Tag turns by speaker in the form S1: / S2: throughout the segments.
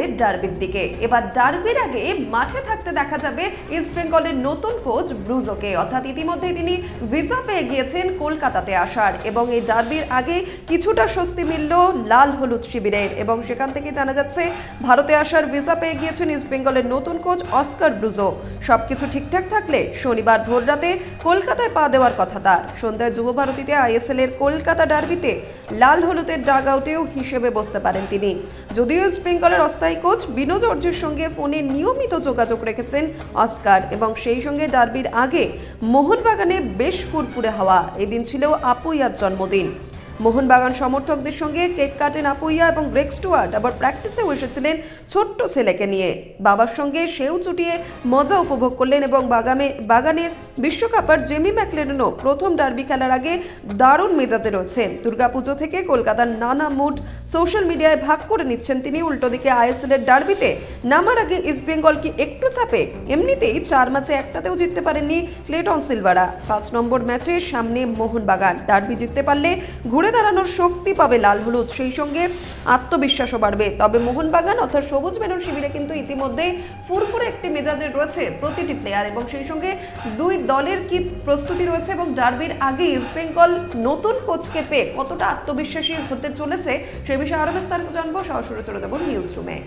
S1: বেঙ্গলের ডার্বির দিকে। এবার ডার্বির আগে মাঠে থাকতে দেখা যাবে ইস্ট বেঙ্গলের নতুন কোচ ব্রুজোকে, অর্থাৎ ইতিমধ্যেই তিনি ভিসা পেয়ে গিয়েছেন কলকাতাতে আসার, এবং এই ডার্বির আগে কিছুটা স্বস্তি মিলল লাল হলুদ শিবিরের, এবং সেখান থেকে জানা যাচ্ছে ভারতে আসার ভিসা পেয়ে গিয়েছেন ইস্ট বেঙ্গলের নতুন কোচ অস্কার ব্রুজো। সবকিছু ঠিকঠাক থাকলে শনিবার ভোররাতে কলকাতায় পা দেওয়ার কথা তার। সন্ধ্যায় যুব ভারতীতে আইএসএল এর কলকাতা ডার্বিতে লাল হলুদের ডাগ আউটেও হিসেবে বসতে পারেন তিনি। যদিও ইস্ট বেঙ্গলের অস্থায়ী কোচ বিনো জর্জের সঙ্গে ফোনে নিয়মিত যোগাযোগ রেখেছেন অস্কার, এবং সেই সঙ্গে ডার্বির আগে মোহনবাগানে বেশ ফুরফুরে হাওয়া। এদিন ছিল আপুইয়ার জন্মদিন। মোহনবাগান সমর্থকদের সঙ্গে কেক কাটেন আপুইয়া, এবং গ্রেগ স্টুয়ার্ট আবার প্র্যাকটিসেও এসেছিলেন ছোট্ট ছেলেকে নিয়ে। বাবার সঙ্গে সেও চুটিয়ে মজা উপভোগ করলেন, এবং বাগানের বিশ্বকাপার জেমি ম্যাকলেনও প্রথম ডার্বি খেলার আগে দারুণ মেজাজে রয়েছেন। দুর্গাপুজো থেকে কলকাতার নানা মুড সোশ্যাল মিডিয়ায় ভাগ করে নিচ্ছেন তিনি। উল্টো দিকে আইএসএল এর ডার্বিতে নামার আগে ইস্ট বেঙ্গল কি একটু চাপে? এমনিতেই 4 ম্যাচে একটাতেও জিততে পারেননি ক্লেটন সিলভারা। 5 নম্বর ম্যাচের সামনে মোহনবাগান। ডার্বি জিততে পারলে ঘুরে দাঁড়ানোর শক্তি পাবে লাল হলুদ, সেই সঙ্গে আত্মবিশ্বাসও বাড়বে। তবে মোহনবাগান অর্থাৎ সবুজ মেরুন শিবিরে কিন্তু ইতিমধ্যেই ফুরফুরে একটি মেজাজে রয়েছে প্রতিটি প্লেয়ার, এবং সেই সঙ্গে দুই দলের কি প্রস্তুতি রয়েছে, এবং ডার্বির আগে ইস্ট বেঙ্গল নতুন কোচকে পেয়ে কতটা আত্মবিশ্বাসী হতে চলেছে সে বিষয়ে আরো বিস্তারিত জানবো। সরাসরি চলে যাবো নিউজ রুমে।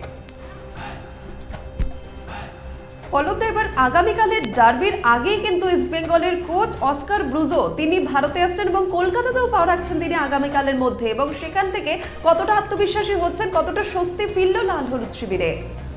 S1: পলবদা, এবার আগামীকালের ডার্বির আগেই কিন্তু ইস্ট বেঙ্গলের কোচ অস্কার ব্রুজো তিনি ভারতে আসছেন, এবং কলকাতাতেও পা রাখছেন তিনি আগামীকালের মধ্যে, এবং সেখান থেকে কতটা আত্মবিশ্বাসী হচ্ছেন, কতটা স্বস্তি ফিরল লাল হলুদ শিবিরে?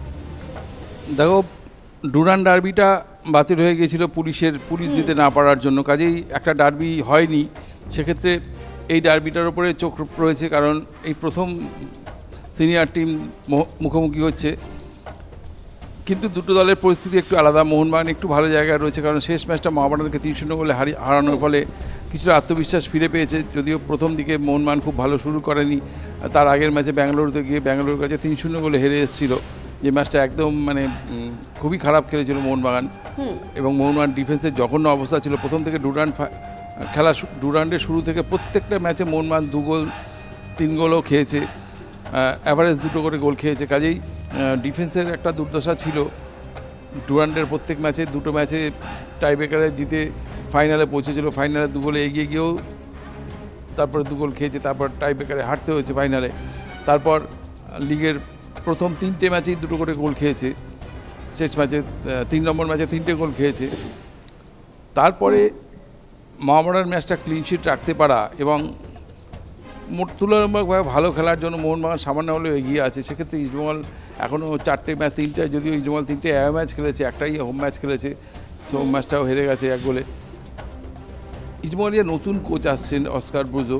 S2: দেখো, ডুরান ডার্বিটা বাতিল হয়ে গিয়েছিল পুলিশ দিতে না পারার জন্য, কাজেই একটা ডার্বি হয়নি। সেক্ষেত্রে এই ডার্বিটার উপরে চোখ রয়েছে, কারণ এই প্রথম সিনিয়র টিম মুখোমুখি হচ্ছে। কিন্তু দুটো দলের পরিস্থিতি একটু আলাদা। মোহনবাগান একটু ভালো জায়গায় রয়েছে, কারণ শেষ ম্যাচটা মোহামেডানকে 3-0 গোলে হারানোর ফলে কিছুটা আত্মবিশ্বাস ফিরে পেয়েছে। যদিও প্রথম দিকে মোহনবাগান খুব ভালো শুরু করেনি, তার আগের ম্যাচে ব্যাঙ্গালোরুতে গিয়ে ব্যাঙ্গালোর কাছে 3-0 গোলে হেরে এসেছিল, যে ম্যাচটা একদম খুবই খারাপ খেলেছিল মোহনবাগান। এবং মোহনবাগান ডিফেন্সের জঘন্য অবস্থা ছিল প্রথম থেকে। ডুরান্ডের শুরু থেকে প্রত্যেকটা ম্যাচে মোহনবাগান 2 গোল 3 গোলও খেয়েছে, অ্যাভারেজ 2টো করে গোল খেয়েছে। কাজেই ডিফেন্সের একটা দুর্দশা ছিল। ডুরান্ডের প্রত্যেক ম্যাচে 2টো ম্যাচে টাইব্রেকারে জিতে ফাইনালে পৌঁছেছিল, ফাইনালে 2 গোলে এগিয়ে গিয়েও তারপরে 2 গোল খেয়েছে, তারপর টাইব্রেকারে হারতে হয়েছে ফাইনালে। তারপর লিগের প্রথম 3টে ম্যাচেই 2টো করে গোল খেয়েছে, শেষ ম্যাচে 3 নম্বর ম্যাচে 3টে গোল খেয়েছে। তারপরে মোহামেডান ম্যাচটা ক্লিন শিট রাখতে পারা এবং তুলনামূলকভাবে ভালো খেলার জন্য মোহনবাগান সামান্য হলেও এগিয়ে আছে। সেক্ষেত্রে ইস্টবেঙ্গল এখনও 4টে ম্যাচ 3টায়, যদিও ইস্টবেঙ্গল 3টে অ্যাওয়ে ম্যাচ খেলেছে, একটাই হোম ম্যাচ খেলেছে, সো হোম ম্যাচটাও হেরে গেছে 1 গোলে। ইস্টবেঙ্গলের নতুন কোচ আসছেন অস্কার ব্রুজো,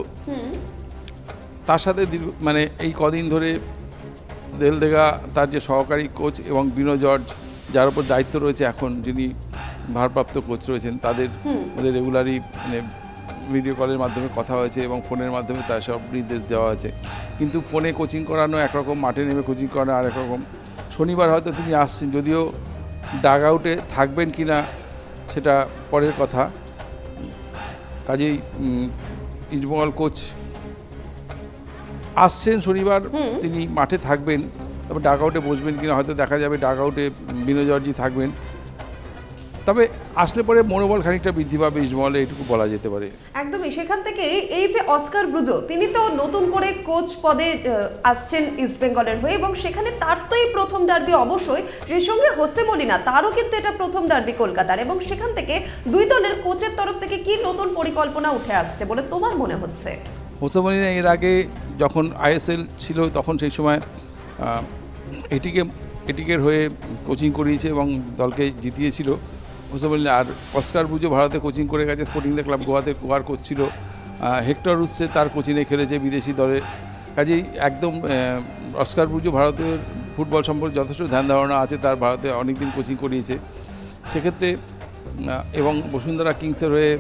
S2: তার সাথে এই কদিন ধরে দেলদেগা তার যে সহকারী কোচ এবং বিনো জর্জ যার উপর দায়িত্ব রয়েছে এখন, যিনি ভারপ্রাপ্ত কোচ রয়েছেন, ওদের রেগুলারই ভিডিও কলের মাধ্যমে কথা হয়েছে এবং ফোনের মাধ্যমে তার সব নির্দেশ দেওয়া হয়েছে। কিন্তু ফোনে কোচিং করানো একরকম, মাঠে নেমে কোচিং করানো আরেক রকম। শনিবার হয়তো তিনি আসছেন, যদিও ডাগ আউটে থাকবেন কি না সেটা পরের কথা। কাজেই ইস্টবেঙ্গল কোচ আসছেন শনিবার, তিনি মাঠে থাকবেন, তবে ডাগ আউটে বসবেন কিনা হয়তো দেখা যাবে ডাগ আউটে বিনো জর্জি থাকবেন। তবে আসলে পরে মনোবল খানিকটা বৃদ্ধি পাবে ইস্টবেঙ্গলে, এটুকু বলা যেতে পারে।
S1: একদমই। সেখান থেকে এই যে অস্কার ব্রুজো তিনি তো নতুন করে কোচ পদে আসছেন ইস্ট বেঙ্গলের হয়ে, এবং সেখানে তার তো এই প্রথম ডার্বি অবশ্যই, সেই সঙ্গে হোসে মলিনা তারও কিন্তু এটা প্রথম ডার্বি কলকাতার, এবং সেখান থেকে দুই দলের কোচের তরফ থেকে কি নতুন পরিকল্পনা উঠে আসছে বলে তোমার মনে হচ্ছে?
S2: হোসে মলিনা এর আগে যখন আইএসএল ছিল তখন সেই সময় এটিকের হয়ে কোচিং করিয়েছে এবং দলকে জিতিয়েছিল হোসে মলিনা। আর অস্কার ব্রুজো ভারতে কোচিং করে গেছে, স্পোর্টিং দ্য ক্লাব গোয়ার কোচ ছিল। হেক্টর রুসে তার কোচিংয়ে খেলেছে বিদেশি দলে। কাজেই একদম অস্কার ব্রুজো ভারতের ফুটবল সম্পর্কে যথেষ্ট ধ্যান ধারণা আছে, তার ভারতে অনেকদিন কোচিং করিয়েছে। সেক্ষেত্রে এবং বসুন্ধরা কিংসের হয়ে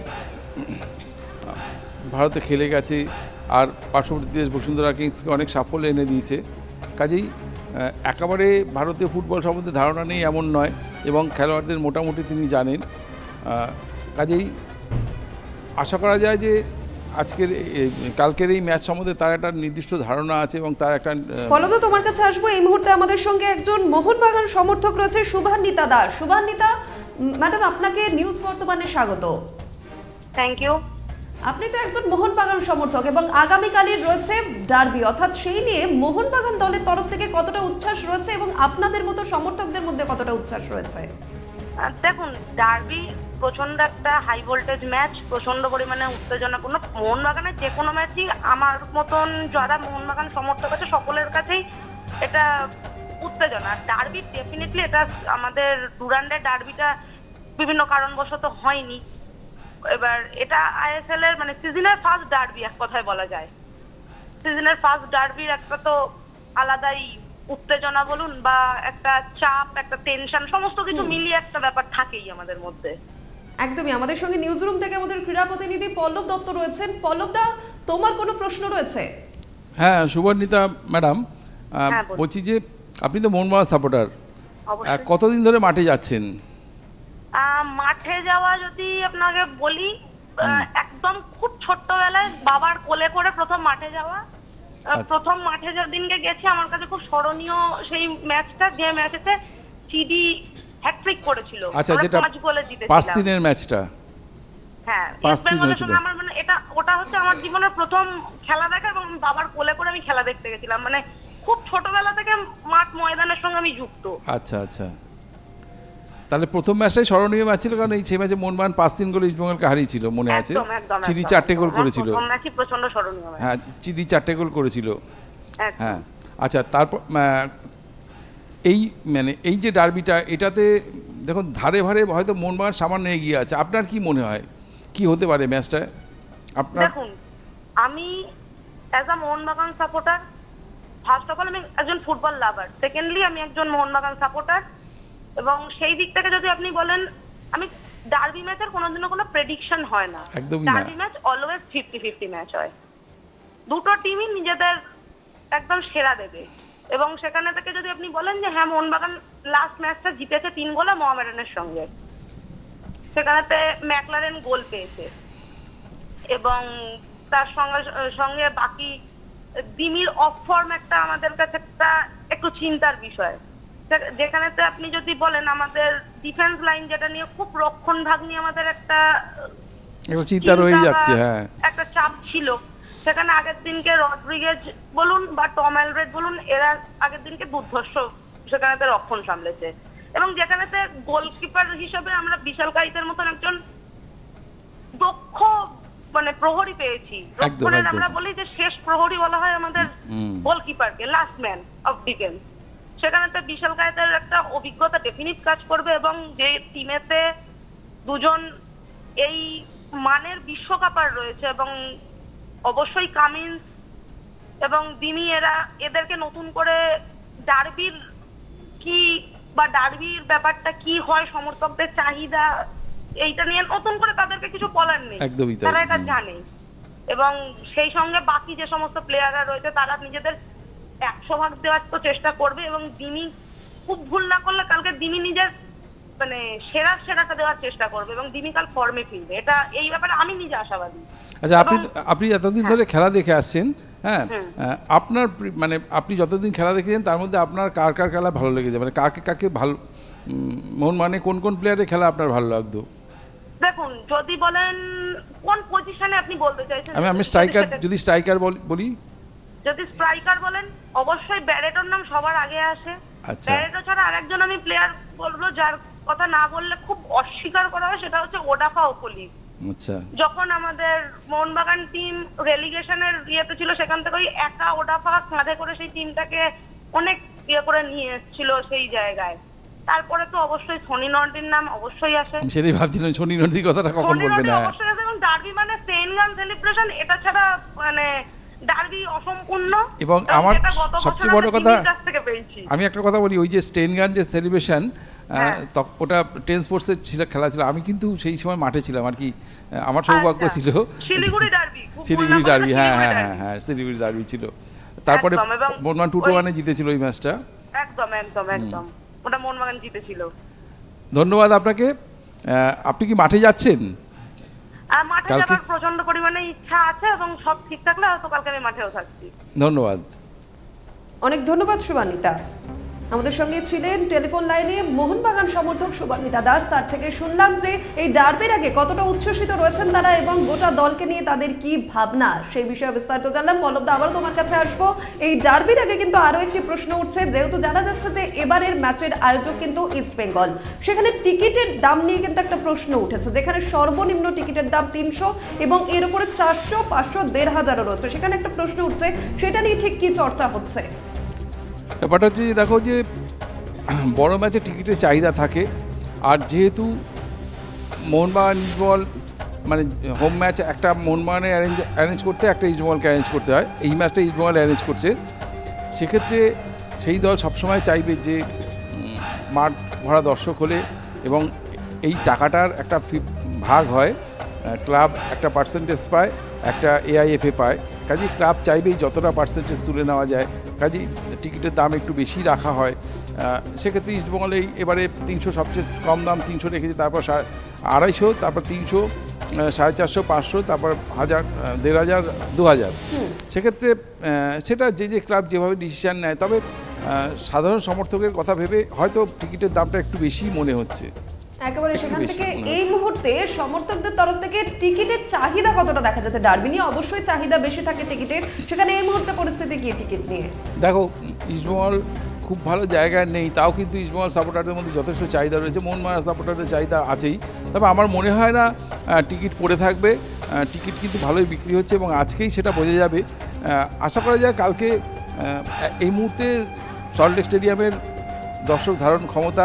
S2: ভারতে খেলে গেছে, আর পার্শ্ববর্তী দেশ বসুন্ধরা কিংসকে অনেক সাফল্য এনে দিয়েছে। কাজেই একেবারে ভারতীয় ফুটবল সম্বন্ধে ধারণা নেই এমন নয়, এবং খেলোয়াড়দের মোটামুটি তিনি জানেন। কাজেই আশা করা যায় যে আজকের কালকের এই ম্যাচ সম্বন্ধে তার একটা নির্দিষ্ট ধারণা আছে এবং তার একটা
S1: পল্লব, তোমার কাছে আসবো। এই মুহূর্তে আমাদের সঙ্গে একজন মোহনবাগান সমর্থক রয়েছে, শুভান্বিতা দাস। শুভান্বিতা ম্যাডাম, আপনাকে নিউজ বর্তমানে স্বাগত।
S3: Thank you.
S1: আপনি তো একজন মোহনবাগান সমর্থক এবং আগামীকালের রয়েছে ডার্বি, অর্থাৎ সেই নিয়ে মোহনবাগান দলের তরফ থেকে কতটা উচ্ছ্বাস রয়েছে এবং আপনাদের মতো সমর্থকদের মধ্যে কতটা উচ্ছ্বাস রয়েছে?
S3: দেখুন, ডার্বি প্রচন্ড একটা হাই ভোল্টেজ ম্যাচ, প্রচন্ড পরিমাণে উত্তেজনাপূর্ণ। মোহনবাগানের যে কোনো ম্যাচই আমার মতন যারা মোহনবাগান সমর্থক আছে সকলের কাছেই এটা উত্তেজনা। ডার্বি ডেফিনেটলি এটা আমাদের ডুরান্ডের ডার্বিটা বিভিন্ন কারণবশত হয়নি। এবার এটা আইএসএল এর মানে সিজনের ফার্স্ট ডার্বি এক কথায় বলা যায়। সিজনের ফার্স্ট ডার্বির একটা তো আলাদাই উত্তেজনা বলুন বা একটা চাপ, একটা টেনশন, সমস্ত কিছু মিলিয়ে একটা ব্যাপার থাকেই আমাদের মধ্যে।
S1: একদমই। আমাদের সঙ্গে নিউজ রুম থেকে আমাদের ক্রীড়া প্রতিনিধি পল্লব দত্ত রয়েছেন। পল্লব দা, তোমার কোনো প্রশ্ন রয়েছে?
S2: হ্যাঁ, শুভর্ণিতা ম্যাডাম, বলছি যে আপনি তো মোহনবাগান সাপোর্টার, কতদিন ধরে মাঠে যাচ্ছেন?
S3: মাঠে যাওয়া যদি আপনাকে বলি, একদম খুব ছোট্টবেলায় বাবার কোলে করে প্রথম মাঠে যাওয়া। প্রথম মাঠে যেদিনকে গেছি আমার কাছে খুব স্মরণীয় সেই ম্যাচটা, যে ম্যাচেতে চিডি হ্যাটট্রিক করেছিল।
S2: আচ্ছা, যেটা
S3: 5 গোলে জিতেছিল।
S2: 5 দিনের ম্যাচটা।
S3: হ্যাঁ,
S2: 5 দিন হয়েছিল।
S3: আমার মানে ওটা হচ্ছে আমার জীবনের প্রথম খেলা দেখা এবং বাবার কোলে করে আমি খেলা দেখতে গেছিলাম। মানে খুব ছোটবেলা থেকে মাঠ ময়দানের সঙ্গে আমি যুক্ত।
S2: আচ্ছা আচ্ছা, তাহলে প্রথম ম্যাচটাই স্মরণীয় ম্যাচ ছিল, কারণ এই সেই ম্যাচে মোহনবাগান 5-3 গোলে ইস্টবেঙ্গলকে হারিয়েছিল, মনে আছে? চিডি 4টে গোল করেছিল।
S3: প্রথম ম্যাচই প্রচন্ড স্মরণীয়।
S2: হ্যাঁ, চিডি 4টে গোল করেছিল। হ্যাঁ, আচ্ছা, তারপর এই মানে এই যে ডার্বিটা, এটাতে দেখুন ধারে ভারে হয়তো মোহনবাগান সামান্য এগিয়ে আছে। আপনার কি মনে হয় কি হতে পারে ম্যাচটা? আপনার
S3: দেখুন, আমি as a Mohun Bagan supporter, first of all আমি একজন ফুটবল লাভার, সেকেন্ডলি আমি একজন মোহনবাগান সাপোর্টার, এবং সেই দিক থেকে যদি আপনি বলেন, আমি ডার্বি ম্যাচের কোনোদিনও কোনো প্রেডিকশন হয় না। ডার্বি ম্যাচ অলওয়েজ 50-50 ম্যাচ হয়। দুটো টিমই নিজেদের একদম সেরা দেবে, এবং সেখানে থেকে যদি আপনি বলেন যে হ্যাঁ মোহনবাগান লাস্ট ম্যাচটা জিতেছে 3 গোলে মোহামেডানের সঙ্গে, সেখানেতে ম্যাকলারেন গোল পেয়েছে, এবং তার সঙ্গে সঙ্গে বাকি দিমির অফ ফর্ম একটা আমাদের কাছে একটা একটু চিন্তার বিষয়। যেখানেতে আপনি যদি বলেন আমাদের ডিফেন্স লাইন, যেটা নিয়ে খুব রক্ষণ ভাগ নিয়ে আমাদের একটা
S2: চিন্তা রয়ে যাচ্ছে, হ্যাঁ
S3: একটা চাপ ছিল, সেখানে আগের দিনকে রড্রিগেজ বলুন বা টম অ্যালব্রেট বলুন, এরা আগের দিনকে দুর্ধর্ষ সেখানেতে রক্ষণ সামলেছে, এবং যেখানেতে গোলকিপার হিসেবে আমরা বিশাল কাইতের মতন একজন দক্ষ মানে প্রহরী পেয়েছি। আমরা বলি যে শেষ প্রহরী বলা হয় আমাদের গোলকিপারকে, লাস্ট ম্যান অফ ডিফেন্স। সেখানেতে বিশাল কায়েতের একটা অভিজ্ঞতা ডেফিনিট কাজ করবে, এবং যে টিমেতে দুজন এই মানের বিশ্বকাপার রয়েছে, এবং অবশ্যই কামিন্স এবং দিমি, এদেরকে নতুন করে ডার্বির কি বা ডার্বির ব্যাপারটা কি হয়, সমর্থকদের চাহিদা, এইটা নিয়ে নতুন করে তাদেরকে কিছু বলার নেই, তারা এটা জানে, এবং সেই সঙ্গে বাকি যে সমস্ত প্লেয়াররা রয়েছে তারা নিজেদের 100% দেওয়ার তো চেষ্টা করবে, এবং দিমি খুব ভুল না করলে কালকে দিমি নিজের মানে সেরাটা দেওয়ার চেষ্টা করবে, এবং দিমি কাল ফর্মে ফিরবে। এটা এই ব্যাপারে আমি নিজে আশাবাদী।
S2: আচ্ছা, আপনি এতদিন ধরে খেলা দেখে আসছেন, হ্যাঁ, আপনার মানে আপনি যতদিন খেলা দেখেছেন তার মধ্যে আপনার কার কার খেলা ভালো লেগেছে, মানে কাকে ভালো, মোহনবাগানে কোন প্লেয়ারের খেলা আপনার ভালো লাগতো?
S3: দেখুন, যদি বলেন কোন পজিশনে আপনি বলতে চাইছেন,
S2: আমি স্ট্রাইকার, যদি স্ট্রাইকার বলি,
S3: যদি স্ট্রাইকার বলেন অবশ্যই ব্যারেটোর নাম সবার আগে আসে। ব্যারেটো ছাড়া আরেকজন আমি প্লেয়ার বলবো যার কথা না বললে খুব অস্বীকার করা হয়, সেটা হচ্ছে ওডাফা ওকলি।
S2: আচ্ছা,
S3: যখন আমাদের মোহনবাগান টিম রেলিগেশনের ইয়েতে ছিল, সেখান থেকে ওই একা ওডাফা কাঁধে করে সেই টিমটাকে অনেক ইয়ে করে নিয়ে এসেছিল সেই জায়গায়। তারপরে তো অবশ্যই সনি নর্ডির নাম অবশ্যই আসে।
S2: আমি সেটাই ভাবছিলাম, সনি নর্ডির কথাটা কখন বলবেন? না,
S3: অবশ্যই আসে, এবং ডার্বি মানে সেনগান সেলিব্রেশন, এটা ছাড়া মানে ডার্বি অসম্পূর্ণ।
S2: এবং আমার সবচেয়ে বড় কথা, আমি একটা কথা বলি, ওই যে স্টেনগান যে সেলিব্রেশন, ওটা 10 স্পোর্টসের খেলা ছিল, আমি কিন্তু সেই সময় মাঠে ছিলাম আর কি, আমার সৌভাগ্য ছিল।
S3: শিলিগুড়ি ডার্বি,
S2: হ্যাঁ হ্যাঁ হ্যাঁ হ্যাঁ, শিলিগুড়ি ডার্বি ছিল। তারপরে মোহনবাগান 2-1 জিতেছিল ওই ম্যাচটা।
S3: একদম ওটা মোহনবাগান জিতেছিল।
S2: ধন্যবাদ আপনাকে। আপনি কি মাঠে যাচ্ছেন?
S3: আর মাঠে
S2: কালকে-
S3: যাওয়ার প্রচন্ড পরিমাণে ইচ্ছা আছে এবং সব ঠিক থাকলে হয়তো কালকে আমি মাঠেও থাকছি।
S2: ধন্যবাদ।
S1: অনেক ধন্যবাদ শুভান্বিতা। আমাদের সঙ্গে ছিলেন টেলিফোন লাইনে মোহনবাগান সমর্থক শুভান্বিতা দাস। তার থেকে শুনলাম যে এই ডার্বির আগে কতটা উচ্ছ্বসিত রয়েছেন তারা এবং গোটা দলকে নিয়ে তাদের কি ভাবনা, সেই বিষয়ে বিস্তারিত জানলাম। পল্লবদা, আবারও তোমার কাছে আসবো। এই ডার্বির আগে কিন্তু আরো একটি প্রশ্ন উঠছে, যেহেতু জানা যাচ্ছে যে এবারের ম্যাচের আয়োজক কিন্তু ইস্ট বেঙ্গল, সেখানে টিকিটের দাম নিয়ে কিন্তু একটা প্রশ্ন উঠেছে, যেখানে সর্বনিম্ন টিকিটের দাম 300 এবং এর উপরে 400, 500, 1500 রয়েছে। সেখানে একটা প্রশ্ন উঠছে, সেটা নিয়ে ঠিক কি চর্চা হচ্ছে?
S2: ব্যাপারটা হচ্ছে যে দেখো যে বড় ম্যাচে টিকিটের চাহিদা থাকে, আর যেহেতু মোহনবাগান ইস্টবেঙ্গল মানে হোম ম্যাচ একটা মোহনবাগানে অ্যারেঞ্জ করতে একটা ইস্টবেঙ্গলকে অ্যারেঞ্জ করতে হয়, এই ম্যাচটা ইস্টবেঙ্গল অ্যারেঞ্জ করছে, সেক্ষেত্রে সেই দল সবসময় চাইবে যে মাঠ ভরা দর্শক হলে এবং এই টাকাটার একটা ভাগ হয়, ক্লাব একটা পার্সেন্টেজ পায়, একটা এআইএফএ পায়, কাজেই ক্লাব চাইবেই যতটা পার্সেন্টেজ তুলে নেওয়া যায়, কাজেই টিকিটের দাম একটু বেশি রাখা হয়। সেক্ষেত্রে ইস্টবেঙ্গল এবারে 300 সবচেয়ে কম দাম 300 রেখেছে, তারপর 250, তারপর 300, 450, 500, তারপর 1000, 1500, 2000। সেক্ষেত্রে সেটা যে ক্লাব যেভাবে ডিসিশান নেয়, তবে সাধারণ সমর্থকের কথা ভেবে হয়তো টিকিটের দামটা একটু বেশি মনে হচ্ছে।
S1: একেবারে সেখান
S2: বেশি
S1: থেকে
S2: মনে
S1: এই মুহূর্তে সমর্থকদের তরফ থেকে টিকিটের চাহিদা কতটা দেখা যাচ্ছে? ডার্বি নিয়ে অবশ্যই চাহিদা বেশি থাকে টিকিটের, সেখানে এই মুহূর্তে পরিস্থিতি কি টিকিট নিয়ে?
S2: দেখো, ইস্টবেঙ্গল খুব ভালো জায়গায় নেই, তাও কিন্তু ইস্টবেঙ্গল সাপোর্টারদের মধ্যে যথেষ্ট চাহিদা রয়েছে, মোহনবাগান সাপোর্টারদের চাহিদা আছেই। তবে আমার মনে হয় না টিকিট পড়ে থাকবে, টিকিট কিন্তু ভালোই বিক্রি হচ্ছে এবং আজকেই সেটা বোঝা যাবে। আশা করা যায় কালকে এই মুহূর্তে সল্টলেক স্টেডিয়ামের দর্শক ধারণ ক্ষমতা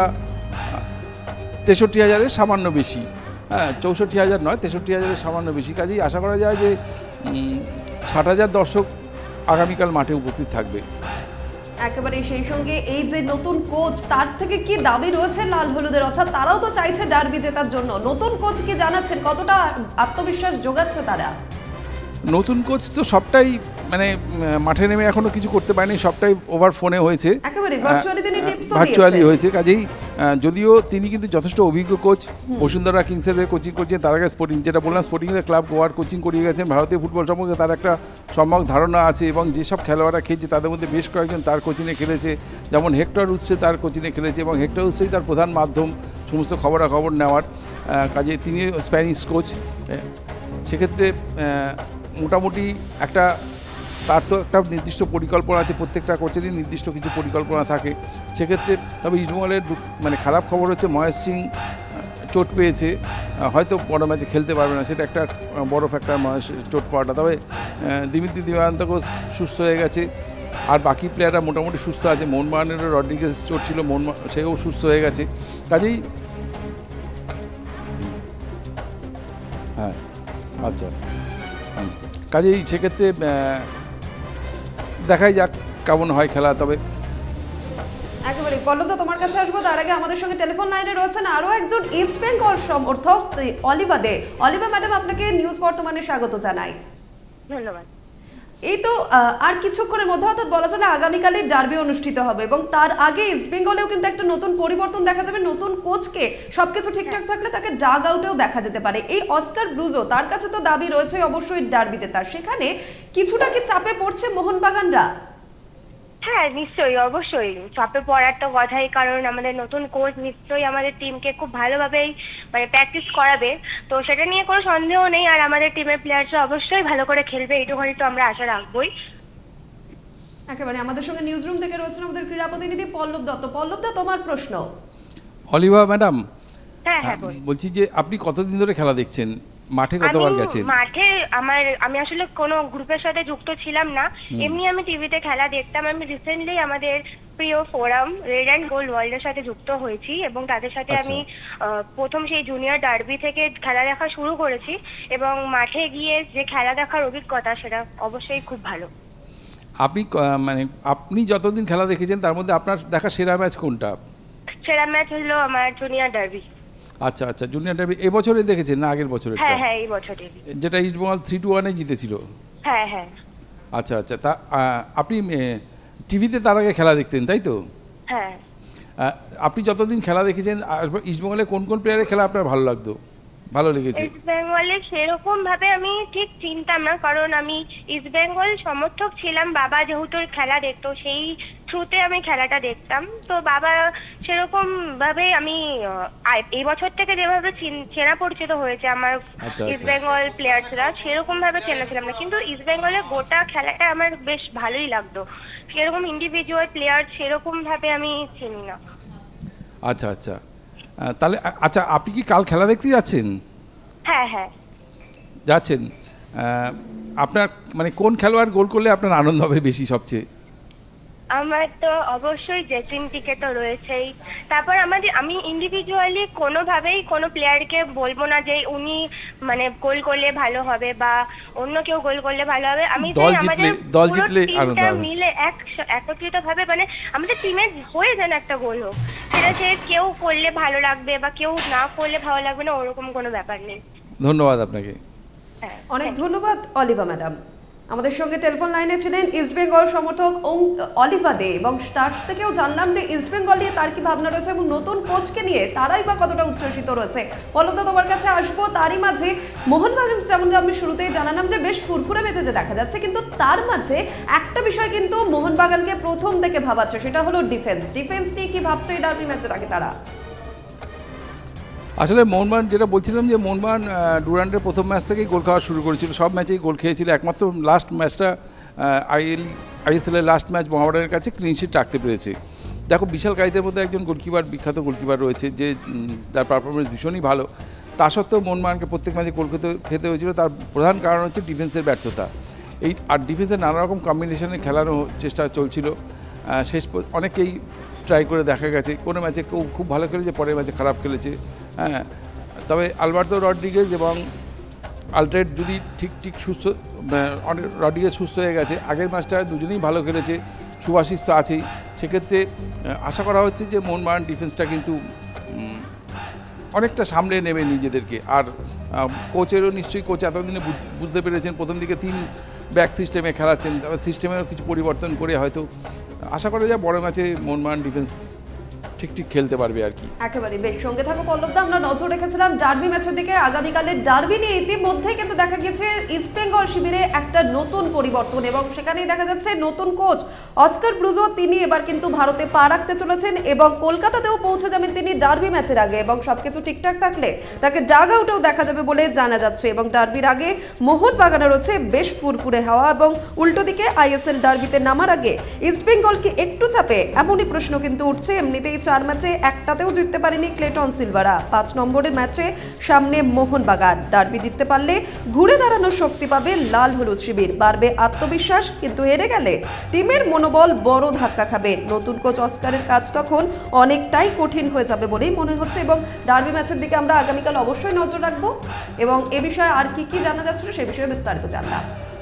S2: 63,000-এর সামান্য বেশি, 64,000 নয়, 63,000-এর সামান্য বেশি। কাজেই আশা করা যায় যে 60,000 দর্শক আগামীকাল মাঠে উপস্থিত থাকবে।
S1: একেবারে সেই সঙ্গে এই যে নতুন কোচ, তার থেকে কি দাবি রয়েছে লাল হলুদের? অর্থাৎ তারাও তো চাইছে ডার্বি জেতার জন্য। নতুন কোচ কি জানাচ্ছেন, কতটা আত্মবিশ্বাস যোগাচ্ছে তারা?
S2: নতুন কোচ তো সবটাই মানে মাঠে নেমে এখনো কিছু করতে পারেনি, সবটাই ওভার ফোনে হয়েছে,
S1: একেবারে ভার্চুয়ালি তিনি টিপসও
S2: ভার্চুয়ালি
S1: দিয়েছেন।
S2: হয়েছে। কাজেই যদিও তিনি কিন্তু যথেষ্ট অভিজ্ঞ কোচ, বসুন্ধরা কিংসের হয়ে কোচিং করছেন, তার আগে স্পোর্টিং, যেটা বললাম স্পোর্টিংয়ের ক্লাব গোয়ার কোচিং করিয়ে গেছেন, ভারতীয় ফুটবল সম্পর্কে তার একটা সম্যক ধারণা আছে এবং যেসব খেলোয়াড়রা খেলছে তাদের মধ্যে বেশ কয়েকজন তার কোচিংয়ে খেলেছে, যেমন হেক্টর উৎসে তার কোচিংয়ে খেলেছে এবং হেক্টর উৎসেই তার প্রধান মাধ্যম সমস্ত খবরাখবর নেওয়ার। কাজে তিনি স্প্যানিশ কোচ, সেক্ষেত্রে মোটামুটি তার তো একটা নির্দিষ্ট পরিকল্পনা আছে, প্রত্যেকটা কোচেরই নির্দিষ্ট কিছু পরিকল্পনা থাকে। সেক্ষেত্রে তবে ইস্টবেঙ্গলের মানে খারাপ খবর হচ্ছে মহেশ সিং চোট পেয়েছে, হয়তো বড় ম্যাচে খেলতে পারবে না, সেটা একটা বড় ফ্যাক্টর মহেশ চোট পাওয়াটা। তবে দিমিত্রি দিবান্তকও সুস্থ হয়ে গেছে, আর বাকি প্লেয়াররা মোটামুটি সুস্থ আছে। মোহনবাগানেরও রড্রিগেজ চোট ছিল, সেও সুস্থ হয়ে গেছে। কাজেই হ্যাঁ, আচ্ছা, কাজেই সেক্ষেত্রে দেখাই যাক কেমন হয় খেলা। তবে
S1: একেবারে পল্লবদা, তোমার কাছে আসবো। তার আগে আমাদের সঙ্গে টেলিফোন লাইনে রয়েছেন আরো একজন ইস্ট বেঙ্গল সমর্থক, অলিভা দে। অলিভা ম্যাডাম, আপনাকে নিউজ বর্তমানে স্বাগত জানাই।
S3: ধন্যবাদ।
S1: এই তো আর কিছুক্ষণের মধ্যে, অর্থাৎ বলা চলে আগামীকালই ডার্বি অনুষ্ঠিত হবে এবং তার আগে ইস্ট বেঙ্গলেও কিন্তু একটা নতুন পরিবর্তন দেখা যাবে। নতুন কোচকে সবকিছু ঠিকঠাক থাকলে তাকে ডাগ আউটেও দেখা যেতে পারে। এই অস্কার ব্রুজো, তার কাছে তো দাবি রয়েছে অবশ্যই ডার্বি জেতার, সেখানে কিছুটা কি চাপে পড়ছে মোহনবাগানরা?
S4: হ্যাঁ, নিশ্চয়ই, অবশ্যই চাপে পড়ার তো কথাই, কারণ আমাদের নতুন কোচ নিশ্চয়ই আমাদের টিমকে খুব ভালোভাবেই মানে প্র্যাকটিস করাবে, তো সেটা নিয়ে কোনো সন্দেহ নেই। আর আমাদের টিমের প্লেয়াররা অবশ্যই ভালো করে খেলবে, এইটুখানি তো আমরা আশা রাখবোই।
S1: একেবারে আমাদের সঙ্গে নিউজ রুম থেকে রয়েছেন আমাদের ক্রীড়া প্রতিনিধি পল্লব দত্ত। পল্লবদা, তোমার প্রশ্ন।
S2: অলিভা ম্যাডাম,
S4: হ্যাঁ হ্যাঁ, বলুন।
S2: বলছি যে আপনি কতদিন ধরে খেলা দেখছেন, মাঠে কতবার গেছেন?
S4: মাঠে আমি আসলে কোনো গ্রুপের সাথে যুক্ত ছিলাম না, এমনি আমি টিভিতে খেলা দেখতাম। আমি রিসেন্টলি আমাদের প্রিয় ফোরাম রেড অ্যান্ড গোল্ড ওয়ার্ল্ডের সাথে যুক্ত হয়েছি এবং তাদের সাথে আমি প্রথম সেই জুনিয়র ডার্বি থেকে খেলা দেখা শুরু করেছি এবং মাঠে গিয়ে যে খেলা দেখার অভিজ্ঞতা সেটা অবশ্যই খুব ভালো।
S2: আপনি যতদিন খেলা দেখেছেন তার মধ্যে আপনার দেখা সেরা ম্যাচ কোনটা?
S4: সেরা ম্যাচ হলো আমার জুনিয়র ডার্বি।
S2: আচ্ছা আচ্ছা, জুনিয়র ডার্বি এবছরে দেখেছেন না আগের বছরে?
S4: হ্যাঁ হ্যাঁ, এই বছরই,
S2: যেটা ইস্টবেঙ্গল 3-1 জিতেছিল।
S4: হ্যাঁ হ্যাঁ।
S2: আচ্ছা আচ্ছা, তা আপনি টিভিতে তার আগে খেলা দেখতেন তাই তো?
S4: হ্যাঁ।
S2: আপনি যতদিন খেলা দেখেছেন ইস্টবেঙ্গলে কোন কোন প্লেয়ারের খেলা আপনার ভালো লাগতো? ভালো লেগেছে?
S4: ইস্ট বেঙ্গলে সেরকম ভাবে আমি ঠিক চিনতাম না, কারণ আমি ইস্ট বেঙ্গল সমর্থক ছিলাম। বাবা যেহেতু খেলা দেখতো, সেই থ্রুতে আমি খেলাটা দেখতাম। তো বাবা সেরকম ভাবে আমি এই বছর থেকে যেভাবে চেনা পরিচিত হয়েছে আমার
S2: আচ্ছা,
S4: ইস্ট বেঙ্গল প্লেয়ার্সরা, সেরকম ভাবে চেনা ছিলাম না। কিন্তু ইস্ট বেঙ্গলের গোটা খেলাটা আমার বেশ ভালোই লাগতো। সেরকম ইন্ডিভিজুয়াল প্লেয়ার সেরকম ভাবে আমি চিনি না।
S2: আচ্ছা আচ্ছা, তাহলে আচ্ছা, আপনি কি কাল খেলা দেখতে যাচ্ছেন?
S4: হ্যাঁ হ্যাঁ
S2: যাচ্ছেন। আপনার মানে কোন খেলোয়াড় গোল করলে আপনার আনন্দ হবে বেশি সবচেয়ে?
S4: আমার তো অবশ্যই জেসিন পিকে তো রয়েছেই। তারপর আমি ইন্ডিভিজুয়ালি কোনোভাবেই কোনো প্লেয়ারকে বলবো না যে উনি মানে গোল করলে ভালো হবে বা অন্য কেউ গোল করলে ভালো হবে। আমি চাই আমাদের
S2: দল জিতলে আনন্দ হবে,
S4: মিলে একত্রিত ভাবে মানে আমাদের টিমে হয়ে যেন একটা গোল হোক। সেটা সে কেউ করলে ভালো লাগবে বা কেউ না করলে ভালো লাগবে না, ওরকম কোনো ব্যাপার নেই।
S2: ধন্যবাদ আপনাকে।
S1: অনেক ধন্যবাদ অলিভা ম্যাডাম। আমাদের সঙ্গে টেলিফোন লাইনে ছিলেন ইস্টবেঙ্গল সমর্থক অলিভা দে, এবং তার থেকেও জানলাম যে ইস্টবেঙ্গল নিয়ে তার কি ভাবনা রয়েছে এবং নতুন কোচকে নিয়ে তারাই বা কতটা উচ্ছ্বসিত রয়েছে। পলকদা, তোমার কাছে আসবো। তারই মাঝে মোহনবাগান, যেমন আমি শুরুতেই জানালাম যে বেশ ফুরফুরে মেজাজে দেখা যাচ্ছে, কিন্তু তার মাঝে একটা বিষয় কিন্তু মোহনবাগানকে প্রথম থেকে ভাবাচ্ছে, সেটা হলো ডিফেন্স নিয়ে কি ভাবছে এই ডার্বি ম্যাচের আগে তারা?
S2: আসলে মোহনবাগান, যেটা বলছিলাম যে মোহনবাগান ডুরান্ডের প্রথম ম্যাচ থেকেই গোল খাওয়া শুরু করেছিল, সব ম্যাচেই গোল খেয়েছিল। একমাত্র লাস্ট ম্যাচটা আইএসএলের লাস্ট ম্যাচ মোহামেডানের কাছে ক্লিনশিট রাখতে পেরেছে। দেখো, বিশাল কাইতের মধ্যে একজন গোলকিপার, বিখ্যাত গোলকিপার রয়েছে, যে তার পারফরমেন্স ভীষণই ভালো। তা সত্ত্বেও মোহনবাগানকে প্রত্যেক ম্যাচে গোল খেতে হয়েছিল। তার প্রধান কারণ হচ্ছে ডিফেন্সের ব্যর্থতা। আর ডিফেন্সের নানা রকম কম্বিনেশনে খেলানো চেষ্টা চলছিল। অনেকেই ট্রাই করে দেখা গেছে, কোনো ম্যাচে কেউ খুব ভালো খেলেছে, পরের ম্যাচে খারাপ খেলেছে। হ্যাঁ, তবে আলবার্তো রড্রিগেজ এবং আলট্রেড যদি ঠিক সুস্থ, রড্রিগেজ সুস্থ হয়ে গেছে, আগের ম্যাচটা দুজনেই ভালো খেলেছে, সুভাশিস তো আছেই। সেক্ষেত্রে আশা করা হচ্ছে যে মোহনবাগান ডিফেন্সটা কিন্তু অনেকটা সামনে নেবে নিজেদেরকে। আর কোচেরও নিশ্চয়ই, কোচ এতদিনে বুঝতে পেরেছেন, প্রথম দিকে 3 ব্যাক সিস্টেমে খেলাচ্ছেন, তবে সিস্টেমেও কিছু পরিবর্তন করে হয়তো আশা করা যায় বড় ম্যাচে মোহনবাগান ডিফেন্স ঠিক খেলতে পারবে আর কি।
S1: একেবারে বেশ, সঙ্গে থাকো পল্লবদা। আমরা নজর রেখেছিলাম ডার্বি ম্যাচের দিকে। আগামীকালের ডার্বি নিয়ে ইতিমধ্যে কিন্তু দেখা গেছে ইস্টবেঙ্গল শিবিরে একটা নতুন পরিবর্তন, এবং সেখানেই দেখা যাচ্ছে নতুন কোচ অস্কার ব্রুজো, তিনি এবার কিন্তু ভারতে পা রাখতে চলেছেন এবং কলকাতাতেও পৌঁছে যাবেন তিনি ডার্বি ম্যাচের আগে, এবং সবকিছু ঠিকঠাক থাকলে তাকে ডাগ আউটেও দেখা যাবে বলে জানা যাচ্ছে। এবং ডার্বির আগে মোহনবাগানের রয়েছে বেশ ফুরফুরে হাওয়া, এবং উল্টো দিকে আইএসএল ডার্বিতে নামার আগে ইস্টবেঙ্গল কি একটু চাপে, এমনই প্রশ্ন কিন্তু উঠছে। এমনিতেই 4 ম্যাচে একটাতেও জিততে পারেনি ক্লেটন সিলভারা। 5 নম্বরের ম্যাচে সামনে মোহনবাগান। ডার্বি জিততে পারলে ঘুরে দাঁড়ানোর শক্তি পাবে লাল হলুদ শিবির, বাড়বে আত্মবিশ্বাস। কিন্তু হেরে গেলে টিমের মনোবল বড় ধাক্কা খাবে। নতুন কোচ অস্কারের কাজ তখন অনেকটাই কঠিন হয়ে যাবে বলেই মনে হচ্ছে। এবং ডার্বি ম্যাচের দিকে আমরা আগামীকাল অবশ্যই নজর রাখবো, এবং এ বিষয়ে আর কি জানা যাচ্ছিল সে বিষয়ে বিস্তারিত জানলাম।